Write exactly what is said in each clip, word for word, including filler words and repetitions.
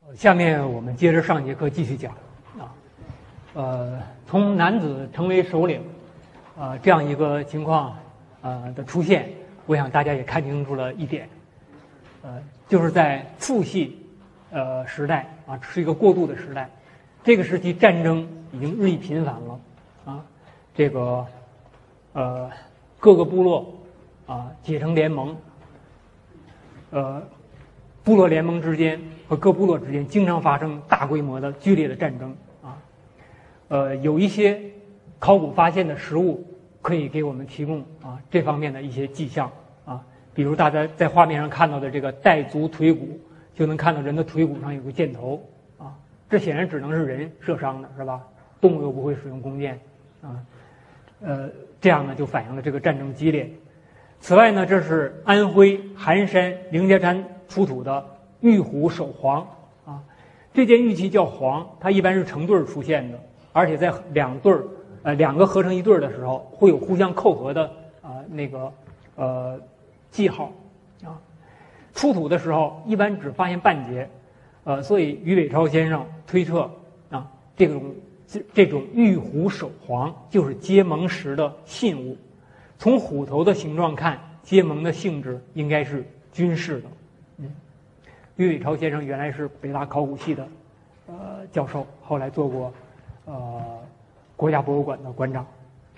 下面我们接着上节课继续讲啊，呃，从男子成为首领，啊、呃、这样一个情况呃的出现，我想大家也看清楚了一点，呃，就是在父系呃时代啊，是一个过渡的时代，这个时期战争已经日益频繁了啊，这个呃各个部落啊结成联盟，呃。部落联盟之间和各部落之间经常发生大规模的剧烈的战争啊，呃，有一些考古发现的实物可以给我们提供啊这方面的一些迹象啊，比如大家在画面上看到的这个带足腿骨，就能看到人的腿骨上有个箭头啊，这显然只能是人射伤的，是吧？动物又不会使用弓箭啊，呃，这样呢就反映了这个战争激烈。此外呢，这是安徽含山凌家山出土的玉虎手黄啊，这件玉器叫黄，它一般是成对出现的，而且在两对儿呃两个合成一对儿的时候，会有互相扣合的啊、呃、那个呃记号啊。出土的时候一般只发现半截，呃，所以于伟超先生推测啊，这种这种玉虎手黄就是结盟时的信物。从虎头的形状看，结盟的性质应该是军事的。嗯，于伟超先生原来是北大考古系的呃教授，后来做过呃国家博物馆的馆长。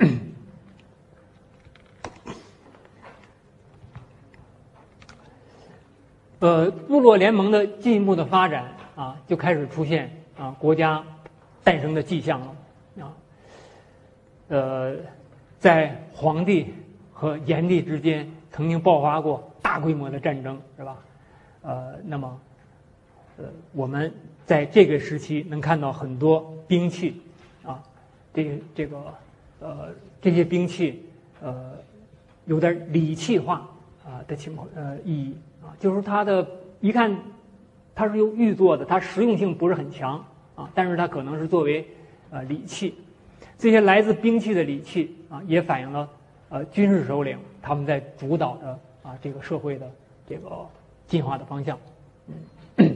呃，部落联盟的进一步的发展啊，就开始出现啊国家诞生的迹象了啊。呃，在黄帝和炎帝之间曾经爆发过大规模的战争，是吧？呃，那么，呃，我们在这个时期能看到很多兵器，啊，这这个呃这些兵器呃有点礼器化啊的情况呃意义啊，就是它的一看它是用玉做的，它实用性不是很强啊，但是它可能是作为呃礼器。这些来自兵器的礼器啊，也反映了呃军事首领他们在主导的啊这个社会的这个进化的方向。嗯，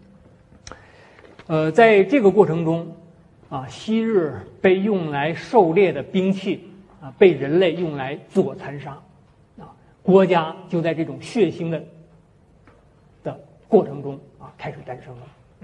呃，在这个过程中啊，昔日被用来狩猎的兵器啊，被人类用来自我残杀啊，国家就在这种血腥的的过程中啊开始诞生了。嗯，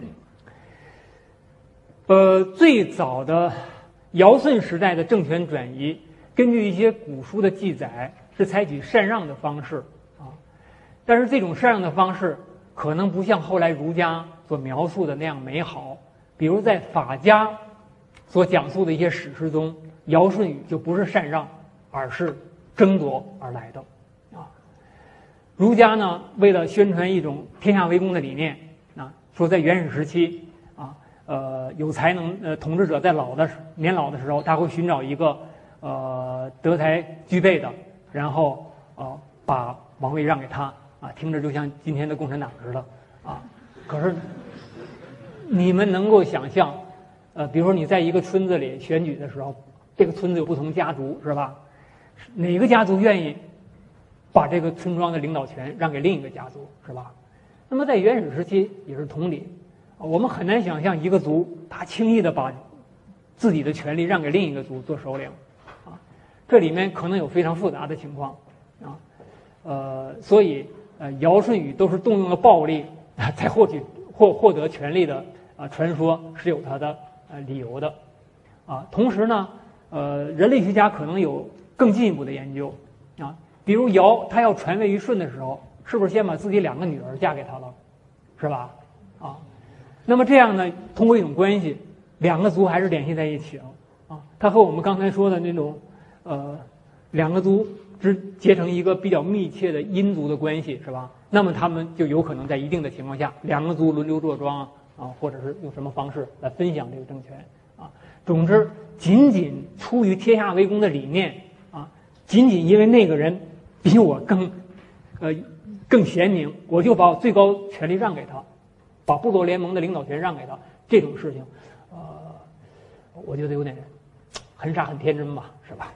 呃，最早的尧舜时代的政权转移，根据一些古书的记载，是采取禅让的方式啊，但是这种禅让的方式可能不像后来儒家所描述的那样美好。比如在法家所讲述的一些史诗中，尧舜禹就不是禅让，而是争夺而来的啊。儒家呢，为了宣传一种天下为公的理念啊，说在原始时期啊。呃，有才能呃统治者在老的年老的时候，他会寻找一个呃德才具备的，然后呃把王位让给他啊，听着就像今天的共产党似的啊。可是你们能够想象，呃，比如说你在一个村子里选举的时候，这个村子有不同家族是吧？哪个家族愿意把这个村庄的领导权让给另一个家族是吧？那么在原始时期也是同理。我们很难想象一个族他轻易的把自己的权利让给另一个族做首领，啊，这里面可能有非常复杂的情况，啊，呃，所以呃尧舜禹都是动用了暴力啊，才获取获获得权力的啊，传说是有它的呃理由的，啊，同时呢，呃，人类学家可能有更进一步的研究，啊，比如尧他要传位于舜的时候，是不是先把自己两个女儿嫁给他了，是吧？啊。那么这样呢，通过一种关系，两个族还是联系在一起了啊。它和我们刚才说的那种，呃，两个族之结成一个比较密切的姻族的关系，是吧？那么他们就有可能在一定的情况下，两个族轮流坐庄啊，啊，或者是用什么方式来分享这个政权啊。总之，仅仅出于天下为公的理念啊，仅仅因为那个人比我更，呃，更贤明，我就把最高权力让给他。把部落联盟的领导权让给他，这种事情，呃，我觉得有点很傻很天真吧，是吧？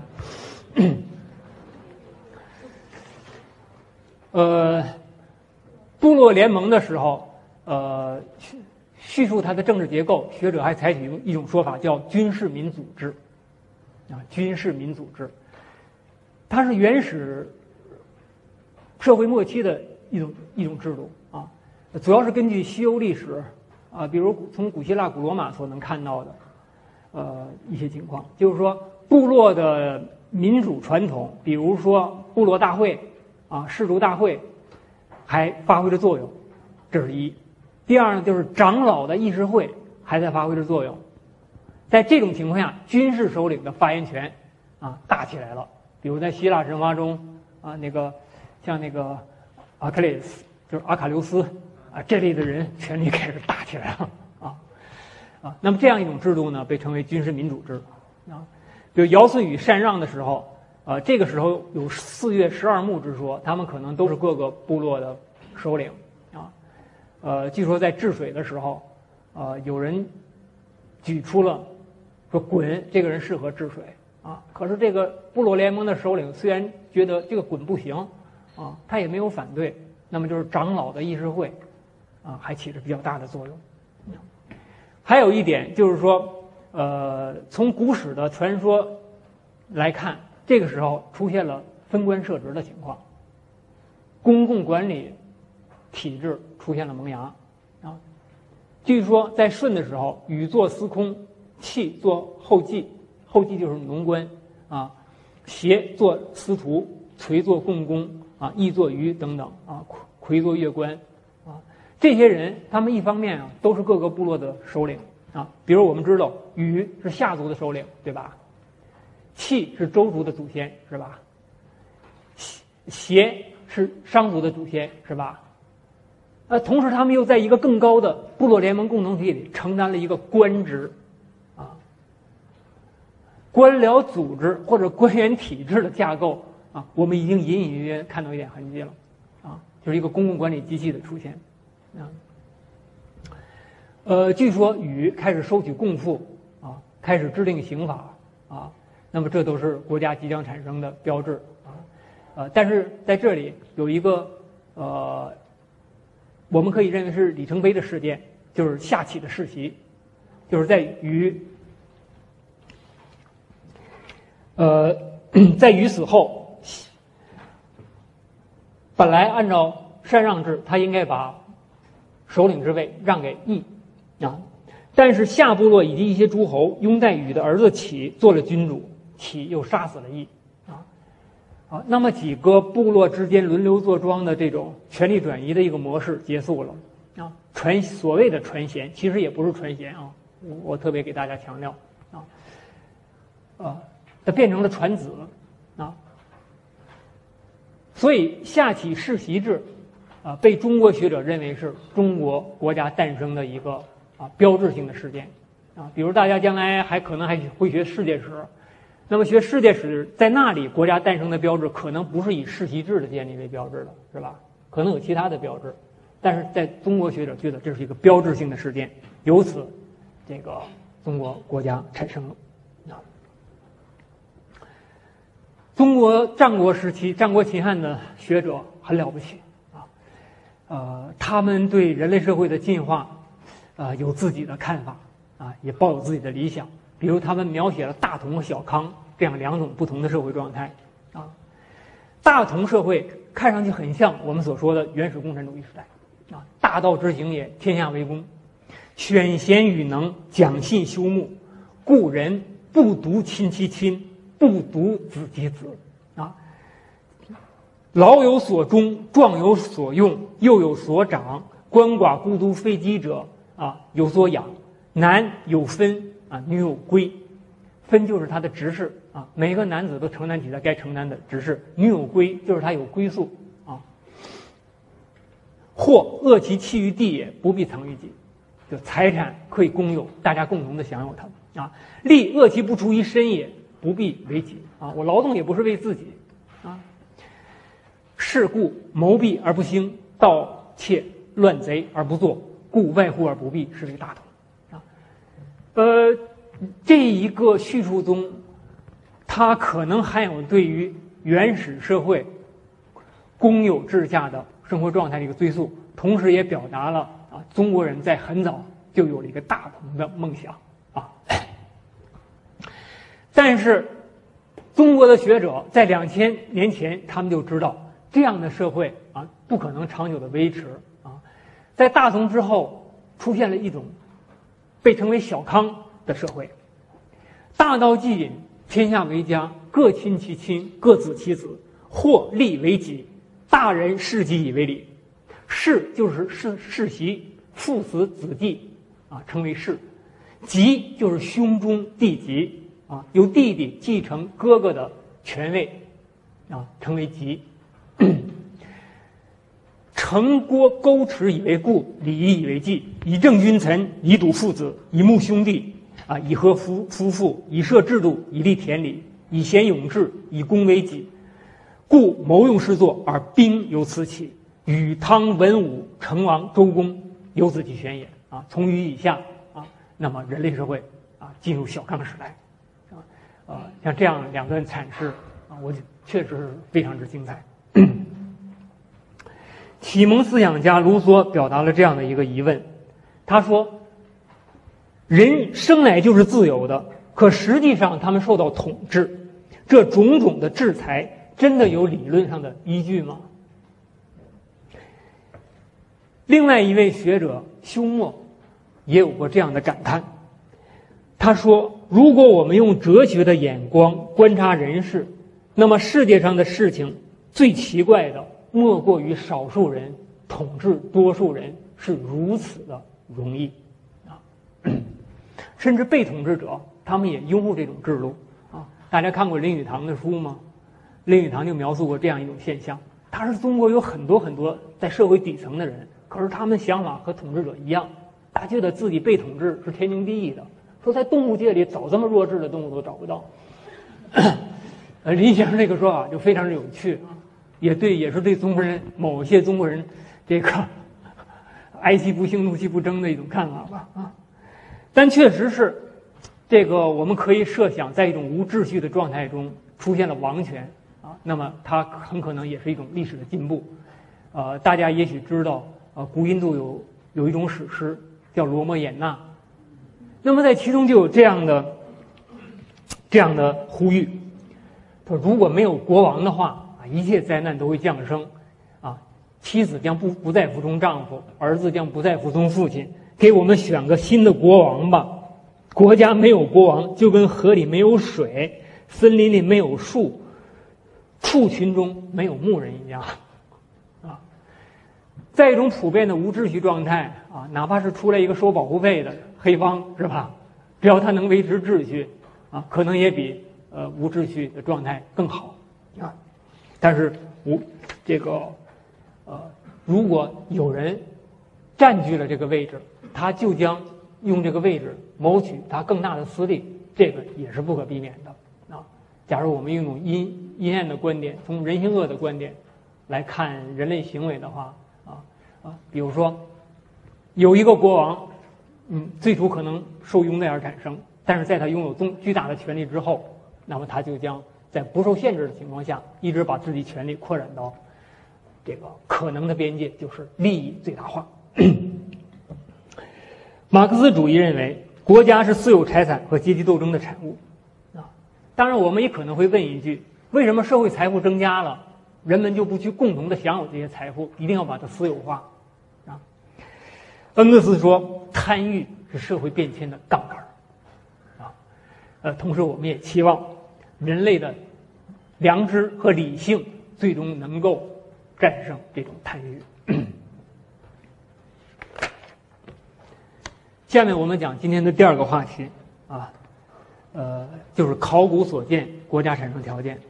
呃，部落落联盟的时候，呃，叙述它的政治结构，学者还采取一种说法叫军事民组织，啊，军事民组织，它是原始社会末期的一种一种制度啊，主要是根据西欧历史啊，比如从古希腊、古罗马所能看到的，呃，一些情况，就是说部落的民主传统，比如说部落大会啊、氏族大会，还发挥着作用，这是一。第二呢，就是长老的议事会还在发挥着作用。在这种情况下，军事首领的发言权啊大起来了。比如在希腊神话中啊，那个像那个阿克雷斯，就是阿卡琉斯啊这类的人，权力开始大起来了啊啊。那么这样一种制度呢，被称为军事民主制啊。比如尧舜禹禅让的时候，啊，这个时候有四岳十二牧之说，他们可能都是各个部落的首领啊。呃，据说在治水的时候，呃，有人举出了说鲧这个人适合治水啊，可是这个部落联盟的首领虽然觉得这个鲧不行啊，他也没有反对，那么就是长老的议事会啊，还起着比较大的作用。还有一点就是说，呃，从古史的传说来看，这个时候出现了分官设职的情况，公共管理体制出现了萌芽啊。据说在舜的时候，禹做司空，契做后继，后继就是农官啊，协做司徒，垂做共工啊，羿做虞等等啊，魁做乐官啊。这些人他们一方面啊都是各个部落的首领啊，比如我们知道禹是夏族的首领，对吧？契是周族的祖先，是吧？协是商族的祖先，是吧？呃，同时他们又在一个更高的部落联盟共同体里承担了一个官职，啊，官僚组织或者官员体制的架构啊，我们已经隐隐约约看到一点痕迹了，啊，就是一个公共管理机器的出现，啊，呃，据说禹开始收取贡赋啊，开始制定刑法啊，那么这都是国家即将产生的标志啊，呃，但是在这里有一个呃。我们可以认为是里程碑的事件，就是夏启的世袭，就是在禹，呃，在禹死后，本来按照禅让制，他应该把首领之位让给羿啊，但是夏部落以及一些诸侯拥戴禹的儿子启做了君主，启又杀死了羿啊。啊，那么几个部落之间轮流坐庄的这种权力转移的一个模式结束了啊，传所谓的传贤其实也不是传贤啊，我我特别给大家强调啊，啊，它变成了传子啊，所以夏启世袭制啊，被中国学者认为是中国国家诞生的一个啊标志性的事件啊，比如大家将来还可能还会学世界史。那么学世界史，在那里国家诞生的标志可能不是以世袭制的建立为标志的，是吧？可能有其他的标志，但是在中国学者觉得这是一个标志性的事件，由此，这个中国国家产生了。啊，中国战国时期，战国秦汉的学者很了不起啊，呃，他们对人类社会的进化，呃，有自己的看法啊，也抱有自己的理想。比如他们描写了大同和小康这样两种不同的社会状态啊，大同社会看上去很像我们所说的原始共产主义时代啊，大道之行也，天下为公，选贤与能，讲信修睦，故人不独亲其亲，不独子其子啊，老有所终，壮有所用，幼有所长，鳏寡孤独非饥者啊有所养，男有分啊，女有归，分就是他的职事啊，每个男子都承担起他该承担的职事；女有归，就是他有归宿啊。或恶其弃于地也，不必藏于己，就财产可以公有，大家共同的享有它啊。利恶其不出于身也，不必为己啊。我劳动也不是为自己啊。是故谋弊而不兴，盗窃乱贼而不作，故外户而不避，是为大同。呃，这一个叙述中，它可能含有对于原始社会公有制下的生活状态的一个追溯，同时也表达了啊中国人在很早就有了一个大同的梦想啊。但是中国的学者在两千年前，他们就知道这样的社会啊不可能长久的维持啊。在大同之后，出现了一种被称为小康的社会，大道既隐，天下为家，各亲其亲，各子其子，或利为己，大人视己以为礼。世就是世世袭，父死子继啊，称为世。籍就是兄终弟及啊，由弟弟继承哥哥的权位啊，称为籍。城郭沟池以为固，礼仪以为纪，以正君臣，以笃父子，以睦兄弟啊，以和夫夫妇，以设制度，以立田礼，以贤勇志，以公为己。故谋用事作，而兵由此起。禹汤文武成王周公由此其玄也啊。从禹以下啊，那么人类社会啊进入小康时代啊，呃，像这样两段阐释啊，我确实是非常之精彩。启蒙思想家卢梭表达了这样的一个疑问，他说：人生来就是自由的，可实际上他们受到统治，这种种的制裁真的有理论上的依据吗？另外一位学者休谟也有过这样的感叹，他说：如果我们用哲学的眼光观察人世，那么世界上的事情最奇怪的莫过于少数人统治多数人是如此的容易啊！甚至被统治者他们也拥护这种制度啊！大家看过林语堂的书吗？林语堂就描述过这样一种现象，他是中国有很多很多在社会底层的人，可是他们想法和统治者一样，他觉得自己被统治是天经地义的，说在动物界里找这么弱智的动物都找不到。呃，林先生这个说法就非常有趣啊，也对，也是对中国人某些中国人这个哀其不幸，怒其不争的一种看法吧啊。但确实是，这个我们可以设想，在一种无秩序的状态中出现了王权啊，那么它很可能也是一种历史的进步。呃，大家也许知道，呃，古印度有有一种史诗叫《罗摩衍那》，那么在其中就有这样的这样的呼吁，他说：如果没有国王的话，啊，一切灾难都会降生，啊，妻子将不不再服从丈夫，儿子将不再服从父亲，给我们选个新的国王吧。国家没有国王，就跟河里没有水，森林里没有树，畜群中没有牧人一样。啊，在一种普遍的无秩序状态啊，哪怕是出来一个收保护费的黑帮，是吧？只要他能维持秩序，啊，可能也比呃无秩序的状态更好啊。但是无这个呃，如果有人占据了这个位置，他就将用这个位置谋取他更大的私利，这个也是不可避免的啊。假如我们用一种阴阴暗的观点，从人性恶的观点来看人类行为的话，啊啊，比如说有一个国王，嗯，最初可能受拥戴而产生，但是在他拥有重巨大的权力之后，那么他就将在不受限制的情况下，一直把自己权力扩展到这个可能的边界，就是利益最大化。马克思主义认为，国家是私有财产和阶级斗争的产物啊。当然，我们也可能会问一句：为什么社会财富增加了，人们就不去共同的享有这些财富，一定要把它私有化啊？恩格斯说，贪欲是社会变迁的杠杆啊。呃，同时我们也期望人类的良知和理性最终能够战胜这种贪欲。下面我们讲今天的第二个话题啊，呃，就是考古所见国家产生条件。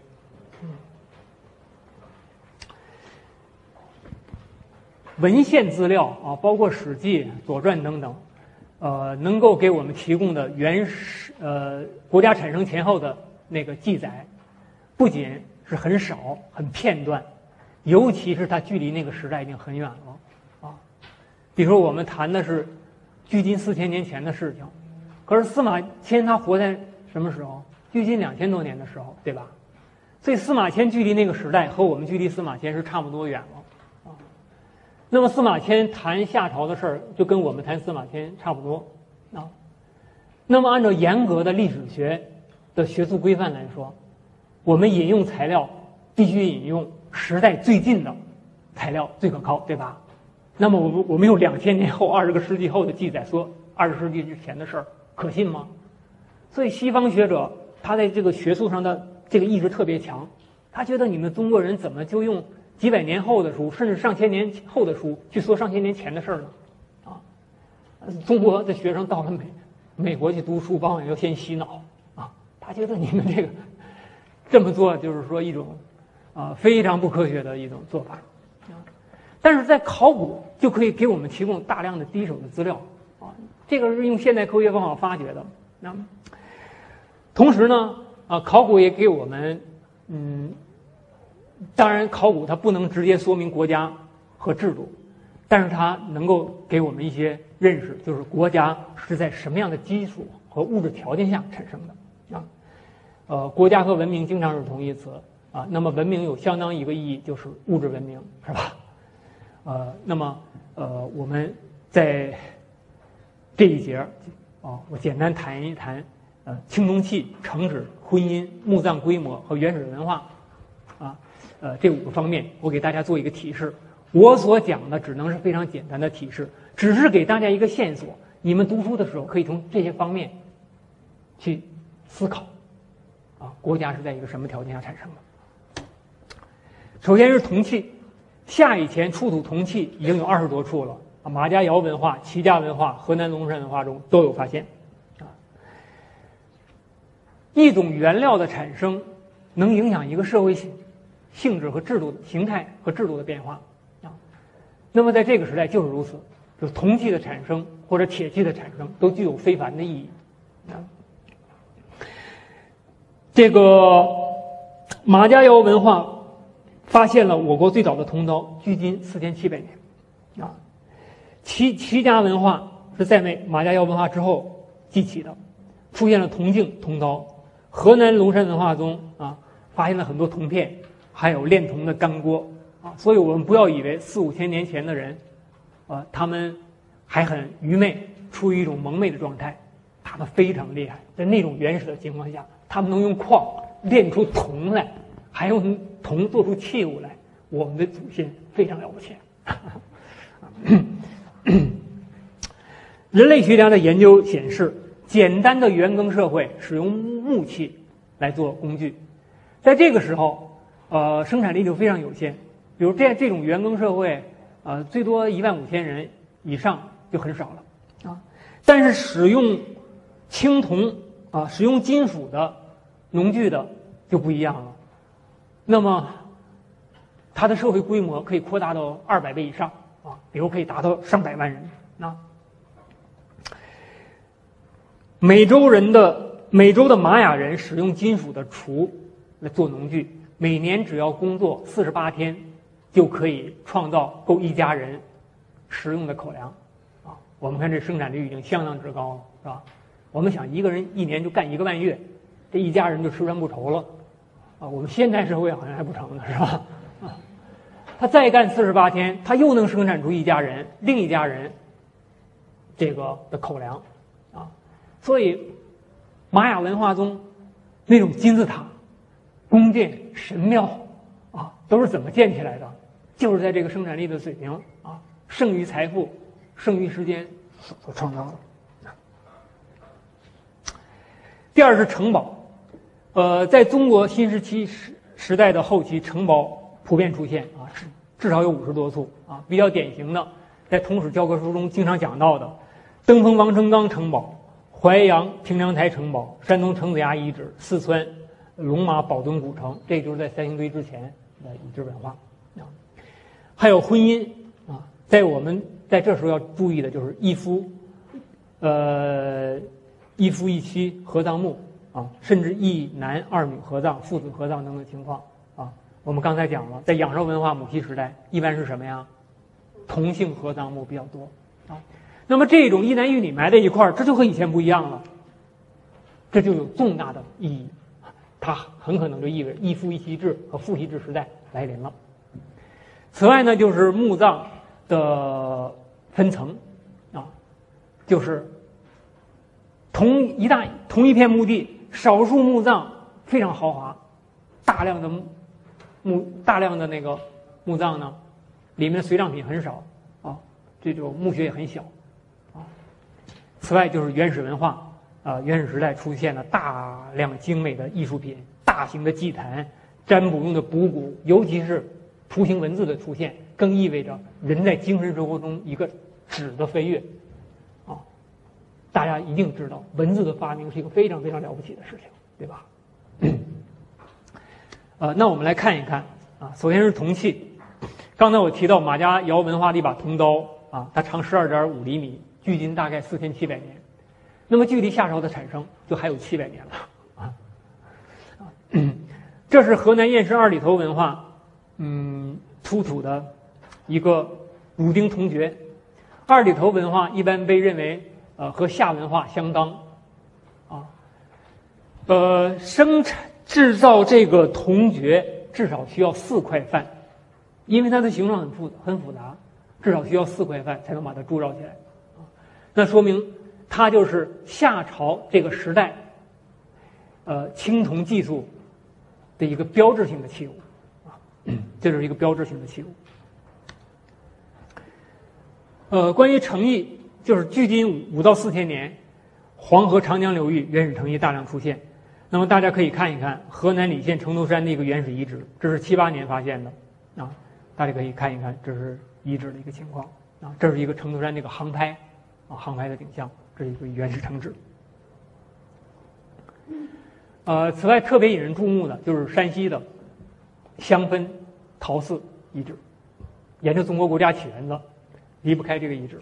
文献资料啊，包括《史记》《左传》等等，呃，能够给我们提供的原始呃国家产生前后的那个记载，不仅是很少、很片段，尤其是它距离那个时代已经很远了啊。比如说，我们谈的是距今四千年前的事情，可是司马迁他活在什么时候？距今两千多年的时候，对吧？所以司马迁距离那个时代和我们距离司马迁是差不多远了啊。 那么司马迁谈夏朝的事儿，就跟我们谈司马迁差不多啊。那么按照严格的历史学的学术规范来说，我们引用材料必须引用时代最近的材料最可靠，对吧？那么我们我们用两千年后、二十个世纪后的记载说二十世纪之前的事儿，可信吗？所以西方学者他在这个学术上的这个意志特别强，他觉得你们中国人怎么就用几百年后的书，甚至上千年后的书去说上千年前的事儿呢？啊，中国的学生到了美美国去读书，往往要先洗脑啊。他觉得你们这个这么做就是说一种啊非常不科学的一种做法啊。但是在考古就可以给我们提供大量的第一手的资料啊，这个是用现代科学方法发掘的。那么同时呢，啊，考古也给我们嗯。当然，考古它不能直接说明国家和制度，但是它能够给我们一些认识，就是国家是在什么样的基础和物质条件下产生的啊。呃，国家和文明经常是同义词啊。那么文明有相当一个意义，就是物质文明，是吧？呃，那么呃，我们在这一节啊，我简单谈一谈呃青铜器、城址、婚姻、墓葬规模和原始文化啊。呃，这五个方面，我给大家做一个提示。我所讲的只能是非常简单的提示，只是给大家一个线索。你们读书的时候可以从这些方面去思考，啊，国家是在一个什么条件下产生的？首先是铜器，夏以前出土铜器已经有二十多处了啊，马家窑文化、齐家文化、河南龙山文化中都有发现。啊，一种原料的产生能影响一个社会性。性质和制度的形态和制度的变化啊，那么在这个时代就是如此，就是铜器的产生或者铁器的产生都具有非凡的意义啊。这个马家窑文化发现了我国最早的铜刀，距今四千七百年啊。齐齐家文化是在那马家窑文化之后记起的，出现了铜镜、铜刀。河南龙山文化中啊，发现了很多铜片。还有炼铜的干锅啊，所以我们不要以为四五千年前的人，啊，他们还很愚昧，处于一种蒙昧的状态。他们非常厉害，在那种原始的情况下，他们能用矿炼出铜来，还用铜做出器物来。我们的祖先非常了不起。人类学家的研究显示，简单的原耕社会使用木器来做工具，在这个时候。呃，生产力就非常有限，比如这这种原耕社会，呃，最多一万五千人以上就很少了啊。但是使用青铜啊，使用金属的农具的就不一样了。那么，它的社会规模可以扩大到二百倍以上啊，比如可以达到上百万人啊。美洲人的美洲的玛雅人使用金属的锄来做农具。每年只要工作四十八天，就可以创造够一家人食用的口粮，啊，我们看这生产率已经相当之高了，是吧？我们想一个人一年就干一个半月，这一家人就吃穿不愁了，啊，我们现代社会好像还不成呢，是吧？啊，他再干四十八天，他又能生产出一家人另一家人这个的口粮，啊，所以玛雅文化中那种金字塔。宫殿、神庙啊，都是怎么建起来的？就是在这个生产力的水平啊，剩余财富、剩余时间所所创造的。第二是城堡，呃，在中国新石器时时代的后期，城堡普遍出现啊，至少有五十多处啊。比较典型的，在通史教科书中经常讲到的，登封王成刚城堡、淮阳平凉台城堡、山东程子崖遗址、四川。龙马宝墩古城，这就是在三星堆之前的遗址文化啊。还有婚姻啊，在我们在这时候要注意的就是一夫，呃，一夫一妻合葬墓啊，甚至一男二女合葬、父子合葬等等情况啊。我们刚才讲了，在仰韶文化母系时代，一般是什么呀？同性合葬墓比较多啊。那么这种一男一女埋在一块儿，这就和以前不一样了，这就有重大的意义。它很可能就意味着一夫一妻制和父系制时代来临了。此外呢，就是墓葬的分层啊，就是同一大同一片墓地，少数墓葬非常豪华，大量的墓大量的那个墓葬呢，里面的随葬品很少啊，这种墓穴也很小啊。此外就是原始文化啊，原始时代出现了大量精美的艺术品、大型的祭坛、占卜用的卜骨，尤其是图形文字的出现，更意味着人在精神生活中一个质的飞跃啊。大家一定知道，文字的发明是一个非常非常了不起的事情，对吧？呃，那我们来看一看啊，首先是铜器。刚才我提到马家窑文化的一把铜刀啊，它长十二点五厘米，距今大概四千七百年。那么距离夏朝的产生就还有七百年了啊啊！这是河南偃师二里头文化，嗯，出土的一个乳钉铜爵。二里头文化一般被认为呃和夏文化相当啊，呃，生产制造这个铜爵至少需要四块范，因为它的形状很复很复杂，至少需要四块范才能把它铸造起来啊。那说明它就是夏朝这个时代，呃，青铜技术的一个标志性的器物啊，这就是一个标志性的器物。呃，关于城邑，就是距今五到四千年，黄河、长江流域原始城邑大量出现。那么大家可以看一看河南礼县城头山的一个原始遗址，这是七八年发现的啊，大家可以看一看，这是遗址的一个情况啊，这是一个城头山那个航拍啊，航拍的景象，这是一个原始城址。呃，此外特别引人注目的就是山西的襄汾陶寺遗址，沿着中国国家起源的离不开这个遗址。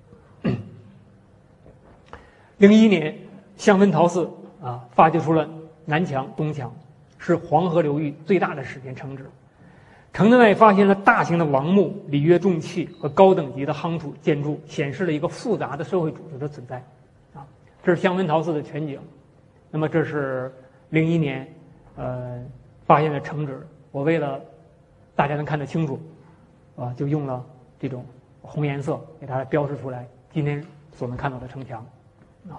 零一年，襄汾陶寺啊发掘出了南墙、东墙，是黄河流域最大的史前城址。城内外发现了大型的王墓、礼乐重器和高等级的夯土建筑，显示了一个复杂的社会组织的存在。啊，这是襄汾陶寺的全景。那么这是零一年，呃，发现的城址。我为了大家能看得清楚，啊，就用了这种红颜色给它标示出来。今天所能看到的城墙，啊。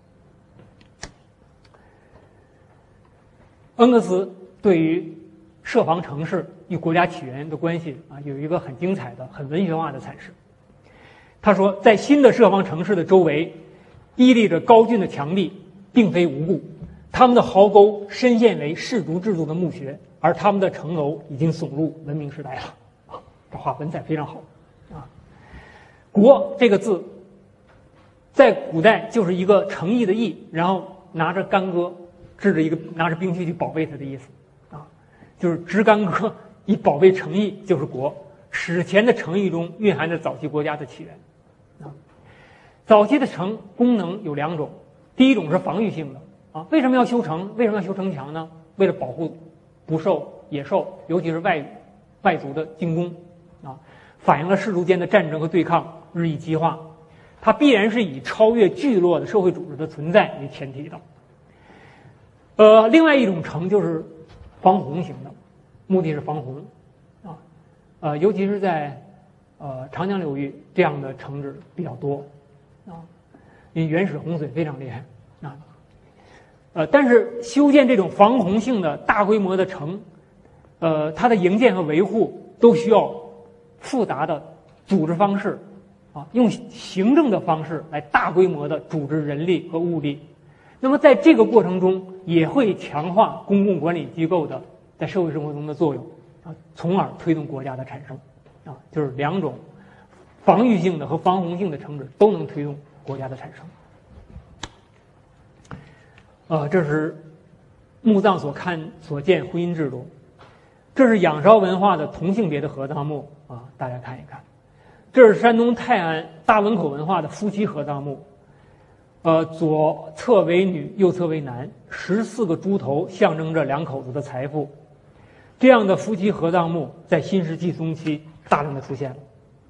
恩格斯对于设防城市与国家起源的关系啊，有一个很精彩的、很文学化的阐释。他说，在新的设防城市的周围，屹立着高峻的墙壁，并非无故。他们的壕沟深陷为氏族制度的墓穴，而他们的城楼已经耸入文明时代了。啊，这话文采非常好啊。国这个字，在古代就是一个诚意的意，然后拿着干戈。指着一个拿着兵器去保卫他的意思，啊，就是执干戈以保卫诚意，就是国。史前的诚意中蕴含着早期国家的起源，啊，早期的城功能有两种，第一种是防御性的，啊，为什么要修城？为什么要修城墙呢？为了保护不受野兽，尤其是外外族的进攻，啊，反映了氏族间的战争和对抗日益激化，它必然是以超越聚落的社会组织的存在为前提的。呃，另外一种城就是防洪型的，目的是防洪，啊，呃，尤其是在呃长江流域这样的城址比较多，啊，因为原始洪水非常厉害，啊，呃，但是修建这种防洪性的大规模的城，呃，它的营建和维护都需要复杂的组织方式，啊，用行政的方式来大规模的组织人力和物力。那么在这个过程中，也会强化公共管理机构的在社会生活中的作用，啊，从而推动国家的产生，啊，就是两种防御性的和防洪性的城址都能推动国家的产生。呃，这是墓葬所看所见婚姻制度，这是仰韶文化的同性别的合葬墓啊，大家看一看，这是山东泰安大汶口文化的夫妻合葬墓。呃，左侧为女，右侧为男，十四个猪头象征着两口子的财富。这样的夫妻合葬墓在新石器中期大量的出现了。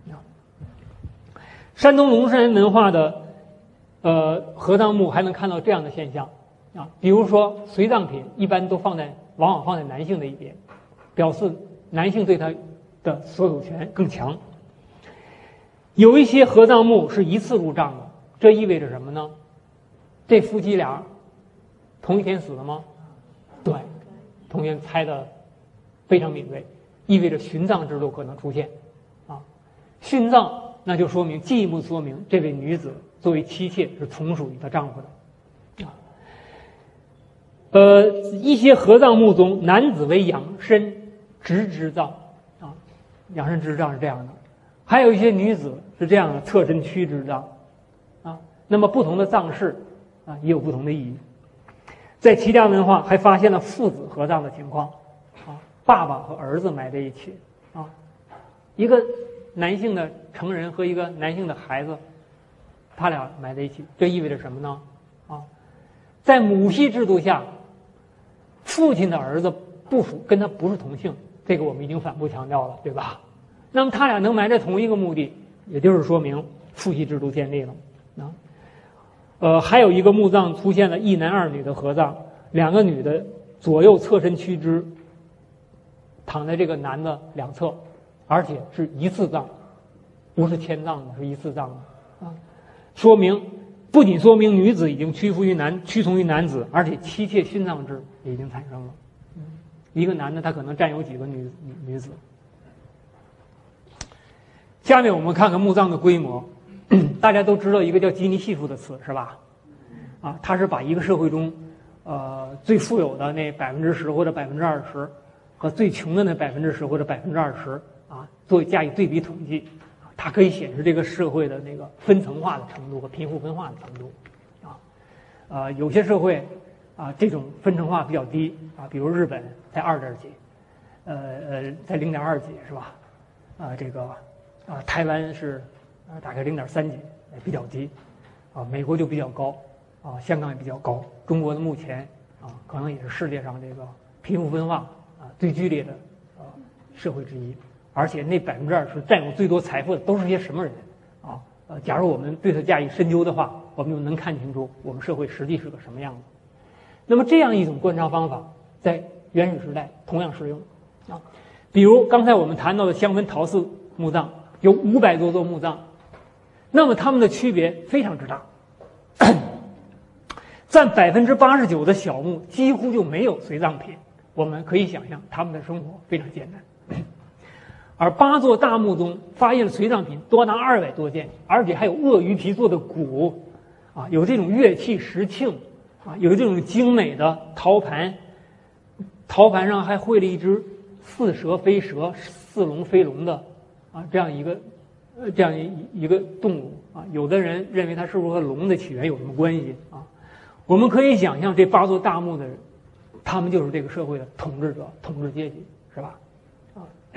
山东龙山文化的呃合葬墓还能看到这样的现象啊，比如说随葬品一般都放在往往放在男性的一边，表示男性对他的所有权更强。 有一些合葬墓是一次入葬的，这意味着什么呢？这夫妻俩同一天死的吗？对，同一天猜的非常敏锐，意味着殉葬制度可能出现啊。殉葬那就说明进一步说明这位女子作为妻妾是从属于她丈夫的啊。呃，一些合葬墓中，男子为养身直之葬啊，养身直葬是这样的，还有一些女子是这样的，侧身屈之葬啊。那么不同的葬式啊也有不同的意义。在齐家文化还发现了父子合葬的情况啊，爸爸和儿子埋在一起啊，一个男性的成人和一个男性的孩子，他俩埋在一起，这意味着什么呢？啊，在母系制度下，父亲的儿子不属跟他不是同姓，这个我们已经反复强调了，对吧？那么他俩能埋在同一个墓地，也就是说明父系制度建立了啊。呃，还有一个墓葬出现了一男二女的合葬，两个女的左右侧身屈之，躺在这个男的两侧，而且是一次葬，不是迁葬的，是一次葬的啊，说明不仅说明女子已经屈服于男屈从于男子，而且妻妾殉葬制也已经产生了。一个男的他可能占有几个女女女子。下面我们看看墓葬的规模。大家都知道一个叫基尼系数的词是吧？啊，它是把一个社会中，呃，最富有的那百分之十或者百分之二十，和最穷的那百分之十或者百分之二十啊，作为加以对比统计，它可以显示这个社会的那个分层化的程度和贫富分化的程度，啊，呃，有些社会啊这种分层化比较低啊，比如日本才二点几，呃呃，才零点二几是吧？啊，这个啊，台湾是。啊，大概零点三几，比较低，啊，美国就比较高，啊，香港也比较高，中国的目前啊，可能也是世界上这个贫富分化啊最剧烈的啊社会之一，而且那百分之二十占有最多财富的都是些什么人啊？呃，假如我们对它加以深究的话，我们就能看清楚我们社会实际是个什么样子。那么这样一种观察方法，在原始时代同样适用啊，比如刚才我们谈到的香氛陶寺墓葬，有五百多座墓葬。那么它们的区别非常之大，占百分之八十九的小墓几乎就没有随葬品，我们可以想象他们的生活非常艰难。而八座大墓中发现了随葬品多达二百多件，而且还有鳄鱼皮做的鼓，啊，有这种乐器石磬，啊，有这种精美的陶盘，陶盘上还绘了一只似蛇非蛇、似龙非龙的啊这样一个。呃，这样一一个动物啊，有的人认为它是不是和龙的起源有什么关系啊？我们可以想象，这八座大墓的人，他们就是这个社会的统治者、统治阶级，是吧？啊，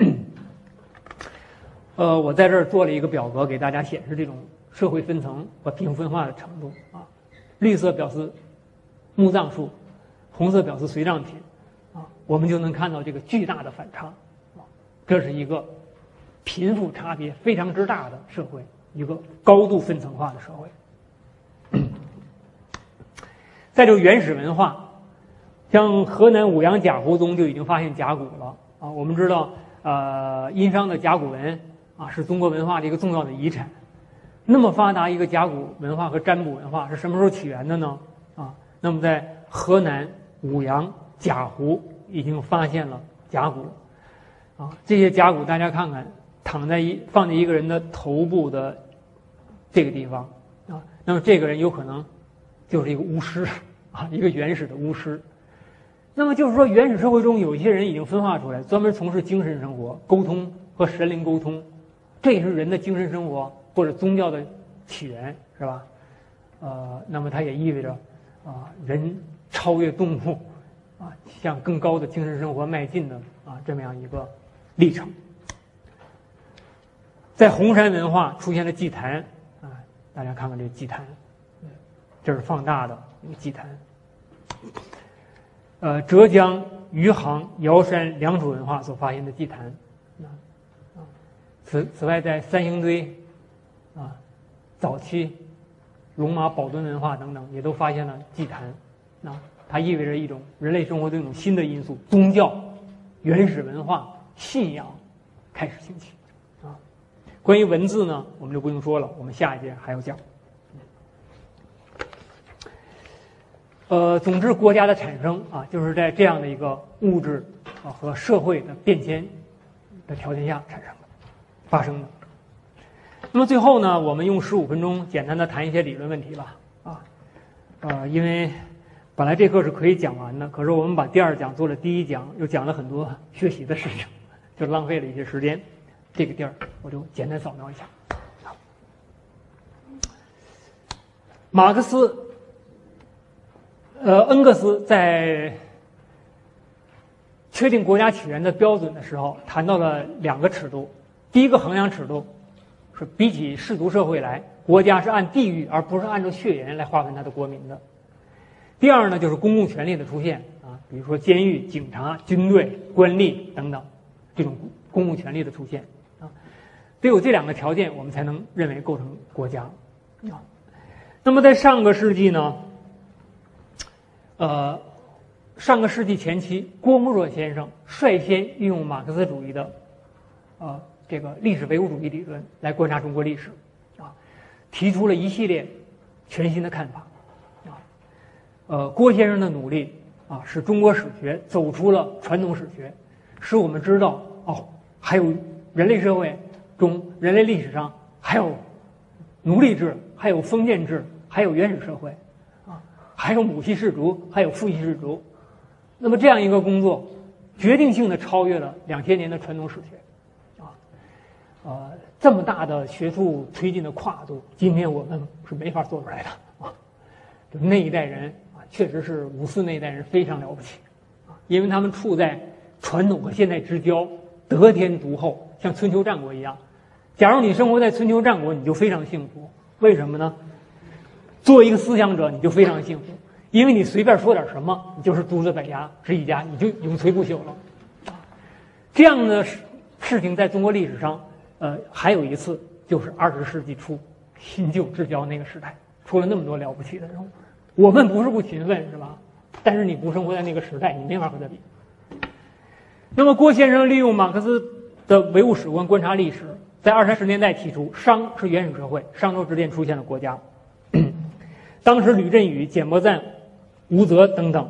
呃，我在这儿做了一个表格，给大家显示这种社会分层和贫富分化的程度啊。绿色表示墓葬数，红色表示随葬品啊，我们就能看到这个巨大的反差啊，这是一个。贫富差别非常之大的社会，一个高度分层化的社会。再就原始文化，像河南舞阳贾湖中就已经发现甲骨了啊。我们知道，呃，殷商的甲骨文啊是中国文化的一个重要的遗产。那么发达一个甲骨文化和占卜文化是什么时候起源的呢？啊，那么在河南舞阳贾湖已经发现了甲骨啊，这些甲骨大家看看。躺在一放在一个人的头部的这个地方啊，那么这个人有可能就是一个巫师啊，一个原始的巫师。那么就是说，原始社会中有一些人已经分化出来，专门从事精神生活、沟通和神灵沟通，这也是人的精神生活或者宗教的起源，是吧？呃，那么它也意味着啊，人超越动物啊，向更高的精神生活迈进的啊这么样一个历程。在红山文化出现了祭坛啊，大家看看这个祭坛，这是放大的一个祭坛。呃，浙江余杭、瑶山良渚文化所发现的祭坛啊啊，此此外，在三星堆啊，早期龙马宝墩文化等等，也都发现了祭坛啊，它意味着一种人类生活中一种新的因素，宗教、原始文化、信仰开始兴起。 关于文字呢，我们就不用说了，我们下一节还要讲。呃，总之，国家的产生啊，就是在这样的一个物质啊和社会的变迁的条件下产生的、发生的。那么最后呢，我们用十五分钟简单的谈一些理论问题吧。啊，呃，因为本来这课是可以讲完的，可是我们把第二讲做了第一讲，又讲了很多学习的事情，就浪费了一些时间。这个地儿我就简单扫描一下。马克思。呃，恩格斯在确定国家起源的标准的时候，谈到了两个尺度。第一个衡量尺度是比起氏族社会来，国家是按地域而不是按照血缘来划分它的国民的。第二呢，就是公共权力的出现啊，比如说监狱、警察、军队、官吏等等这种公共权力的出现啊，得有这两个条件，我们才能认为构成国家啊。那么在上个世纪呢？呃，上个世纪前期，郭沫若先生率先运用马克思主义的，呃，这个历史唯物主义理论来观察中国历史，啊，提出了一系列全新的看法，啊，呃，郭先生的努力啊，使中国史学走出了传统史学，使我们知道哦，还有人类社会中人类历史上还有奴隶制，还有封建制，还有原始社会。还有母系氏族，还有父系氏族，那么这样一个工作，决定性的超越了两千年的传统史学，啊，呃，这么大的学术推进的跨度，今天我们是没法做出来的啊。就那一代人啊，确实是五四那一代人非常了不起，啊，因为他们处在传统和现代之交，得天独厚，像春秋战国一样。假如你生活在春秋战国，你就非常幸福，为什么呢？作为一个思想者，你就非常幸福，因为你随便说点什么，你就是诸子百家之一家，你就永垂不朽了。这样的事情在中国历史上，呃，还有一次，就是二十世纪初新旧之交那个时代，出了那么多了不起的人物。我们不是不勤奋，是吧？但是你不生活在那个时代，你没法和他比。那么郭先生利用马克思的唯物史观观察历史，在二三十年代提出，商是原始社会，商周之间出现了国家。当时吕振宇、简伯赞、吴泽等等，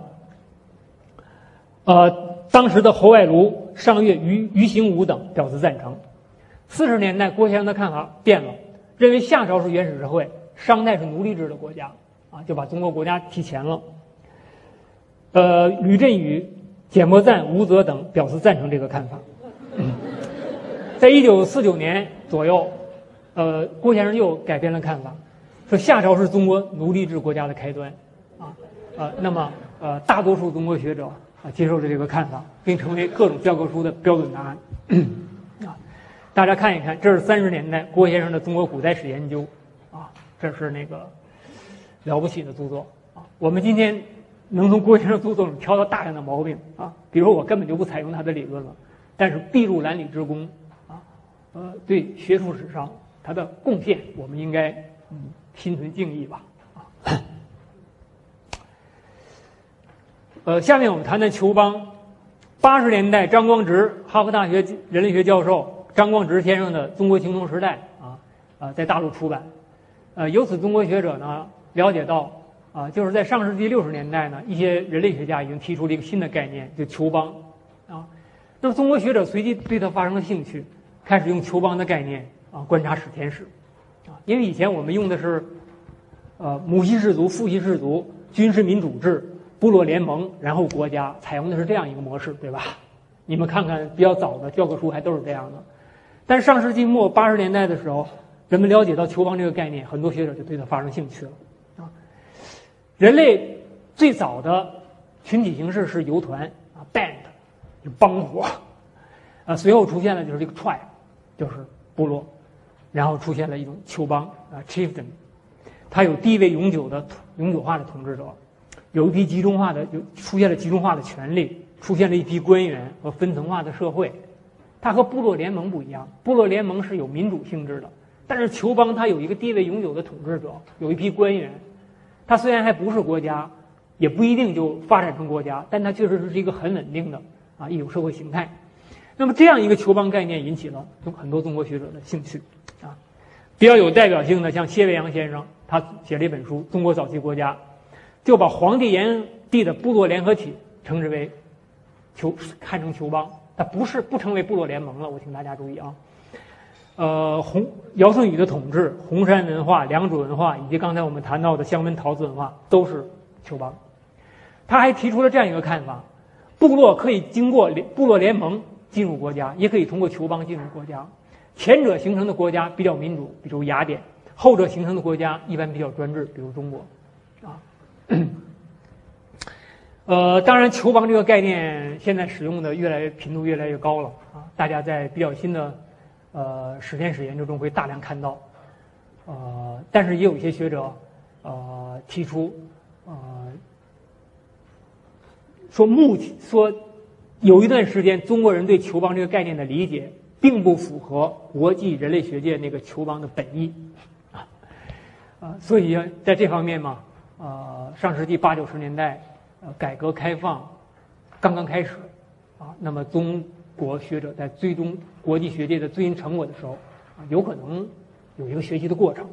呃，当时的侯外庐、上岳、于于行武等表示赞成。四十年代，郭先生的看法变了，认为夏朝是原始社会，商代是奴隶制的国家，啊，就把中国国家提前了。呃，吕振宇、简伯赞、吴泽等表示赞成这个看法。在一九四九年左右，呃，郭先生又改变了看法。说夏朝是中国奴隶制国家的开端，啊，呃，那么呃，大多数中国学者啊接受了这个看法，并成为各种教科书的标准答案。啊，大家看一看，这是三十年代郭先生的《中国古代史研究》，啊，这是那个了不起的著作啊。我们今天能从郭先生著作中挑到大量的毛病啊，比如我根本就不采用他的理论了，但是筚路蓝缕之功啊，呃，对学术史上他的贡献，我们应该嗯。心存敬意吧，啊，呃，下面我们谈谈邱邦。八十年代，张光直，哈佛大学人类学教授张光直先生的《中国青铜时代》啊，啊，在大陆出版。呃，由此中国学者呢了解到，啊，就是在上世纪六十年代呢，一些人类学家已经提出了一个新的概念，就邱邦，啊，那么中国学者随即对他发生了兴趣，开始用邱邦的概念啊观察史前史。因为以前我们用的是，呃，母系氏族、父系氏族、军事民主制、部落联盟，然后国家，采用的是这样一个模式，对吧？你们看看比较早的教科书还都是这样的。但是上世纪末八十年代的时候，人们了解到邱邦这个概念，很多学者就对他发生兴趣了。啊，人类最早的群体形式是游团啊 ，band， 就帮伙，啊，随后出现了就是这个 tribe， 就是部落。然后出现了一种邱邦啊 ，chieftain， 他有地位永久的永久化的统治者，有一批集中化的，有出现了集中化的权力，出现了一批官员和分层化的社会。它和部落联盟不一样，部落联盟是有民主性质的，但是邱邦他有一个地位永久的统治者，有一批官员。他虽然还不是国家，也不一定就发展成国家，但它确实是一个很稳定的啊一种社会形态。 那么这样一个球邦概念引起了很多中国学者的兴趣啊。比较有代表性的，像谢维阳先生，他写了一本书《中国早期国家》，就把黄帝炎帝的部落联合体称之为球，看成球邦，它不是不称为部落联盟了。我请大家注意啊。呃，洪尧舜禹的统治、红山文化、良渚文化，以及刚才我们谈到的香温陶瓷文化，都是球邦。他还提出了这样一个看法：部落可以经过部落联盟进入国家，也可以通过球邦进入国家。前者形成的国家比较民主，比如雅典；后者形成的国家一般比较专制，比如中国。啊，呃，当然，球邦这个概念现在使用的越来越频度越来越高了啊，大家在比较新的。呃，史前史研究中会大量看到，呃，但是也有一些学者，呃，提出，呃，说目前说有一段时间中国人对球邦这个概念的理解，并不符合国际人类学界那个球邦的本意，啊，啊，所以在这方面嘛，呃，上世纪八九十年代，呃，改革开放刚刚开始，啊，那么中。国学者在追踪国际学界的最新成果的时候，啊，有可能有一个学习的过程。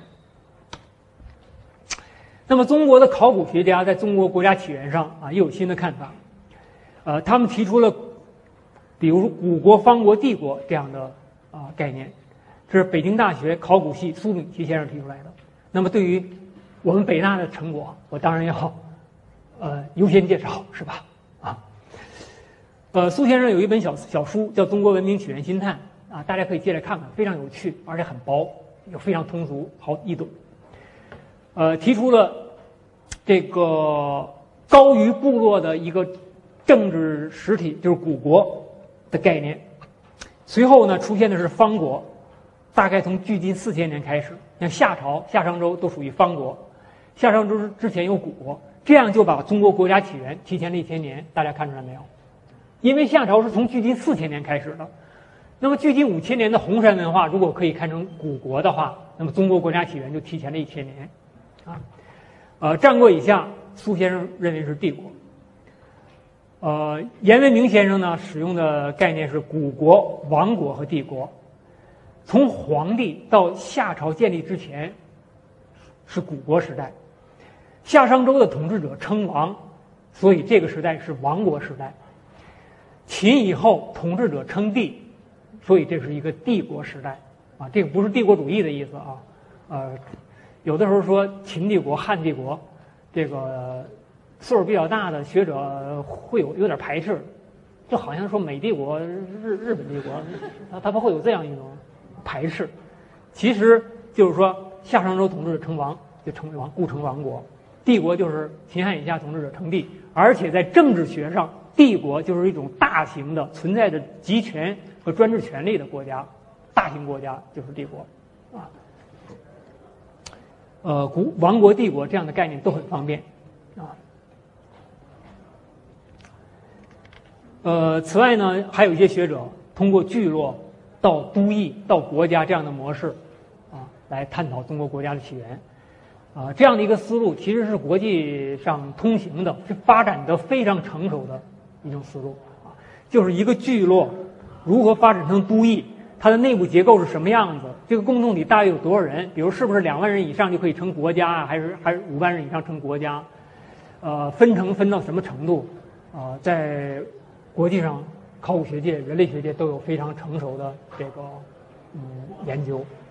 那么，中国的考古学家在中国国家起源上啊，也有新的看法。呃，他们提出了，比如古国、方国、帝国这样的啊概念，这是北京大学考古系苏秉琦先生提出来的。那么，对于我们北大的成果，我当然要呃优先介绍，是吧？啊。呃，苏先生有一本小小书叫《中国文明起源新探》啊，大家可以借来看看，非常有趣，而且很薄，又非常通俗，好易懂。呃，提出了这个高于部落的一个政治实体，就是古国的概念。随后呢，出现的是方国，大概从距今四千年开始，像夏朝、夏商周都属于方国，夏商周之前有古国，这样就把中国国家起源提前了一千年，大家看出来没有？因为夏朝是从距今四千年开始的，那么距今五千年的红山文化如果可以看成古国的话，那么中国国家起源就提前了一千年，啊，呃，战国以下，苏先生认为是帝国，呃，严文明先生呢使用的概念是古国、王国和帝国，从黄帝到夏朝建立之前是古国时代，夏商周的统治者称王，所以这个时代是王国时代。秦以后统治者称帝，所以这是一个帝国时代啊，这个不是帝国主义的意思啊，呃，有的时候说秦帝国、汉帝国，这个岁数比较大的学者会有有点排斥，就好像说美帝国、日日本帝国，他他们会有这样一种排斥。其实就是说夏商周统治者称王就称为王，故称王国；帝国就是秦汉以下统治者称帝，而且在政治学上。帝国就是一种大型的存在着集权和专制权力的国家，大型国家就是帝国，啊，呃，古王国、帝国这样的概念都很方便，啊，呃，此外呢，还有一些学者通过聚落到都邑到国家这样的模式，啊，来探讨中国国家的起源。啊，这样的一个思路其实是国际上通行的，是发展得非常成熟的一种思路啊，就是一个聚落如何发展成都邑，它的内部结构是什么样子，这个共同体大约有多少人，比如是不是两万人以上就可以成国家啊，还是还是五万人以上成国家，呃，分成分到什么程度啊、呃，在国际上考古学界、人类学界都有非常成熟的这个嗯研究。